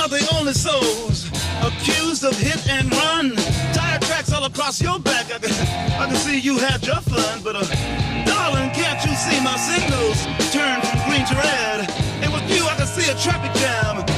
the only souls accused of hit and run. Tire tracks all across your back. I can see you had your fun, but darling, can't you see my signals turn from green to red? And with you, I can see a traffic jam.